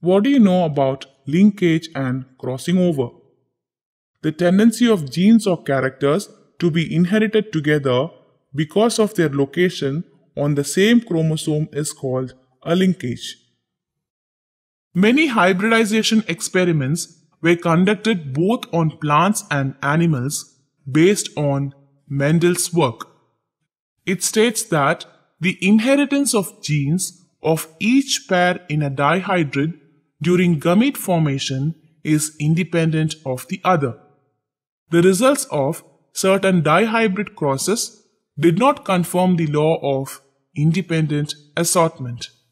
What do you know about linkage and crossing over? The tendency of genes or characters to be inherited together because of their location on the same chromosome is called a linkage. Many hybridization experiments were conducted both on plants and animals based on Mendel's work. It states that the inheritance of genes of each pair in a dihybrid during gamete formation is independent of the other. The results of certain dihybrid crosses did not confirm the law of independent assortment.